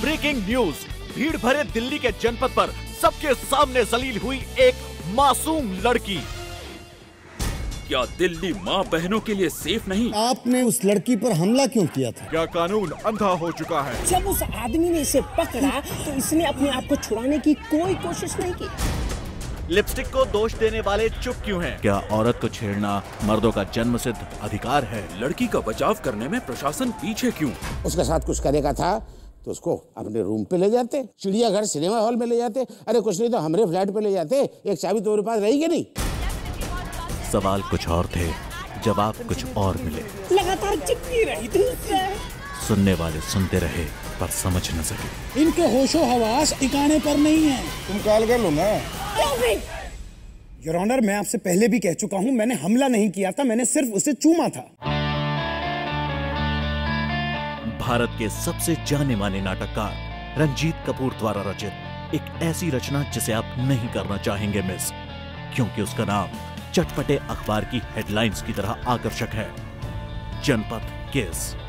Breaking news. भीड़ भरे दिल्ली के जनपद पर सबके सामने जलील हुई एक मासूम लड़की। क्या दिल्ली माँ बहनों के लिए सेफ नहीं? आपने उस लड़की पर हमला क्यों किया था? क्या कानून अंधा हो चुका है? जब उस आदमी ने इसे पकड़ा तो इसने अपने आप को छुड़ाने की कोई कोशिश नहीं की। लिपस्टिक को दोष देने वाले चुप क्यों हैं? क्या औरत को छेड़ना मर्दों का जन्मसिद्ध अधिकार है? लड़की का बचाव करने में प्रशासन पीछे क्यों? उसके साथ कुछ करेगा था तो उसको अपने रूम पे ले जाते, चिड़ियाघर सिनेमा हॉल में ले जाते, अरे कुछ नहीं तो हमारे फ्लैट पे ले जाते। एक चाबी तो मेरे पास रहेगी नहीं। सवाल कुछ और थे, जवाब कुछ और मिले। लगातार चिपकी रही थी उससे। सुनने वाले सुनते रहे पर समझ न सके। इनके होशो हवास ठिकाने पर नहीं है। तुम कॉल कर लो ना। योर ऑनर, मैं आपसे पहले भी कह चुका हूँ, मैंने हमला नहीं किया था, मैंने सिर्फ उसे चूमा था। भारत के सबसे जाने माने नाटककार रंजीत कपूर द्वारा रचित एक ऐसी रचना जिसे आप नहीं करना चाहेंगे मिस, क्योंकि उसका नाम चटपटे अखबार की हेडलाइंस की तरह आकर्षक है। जनपद केस।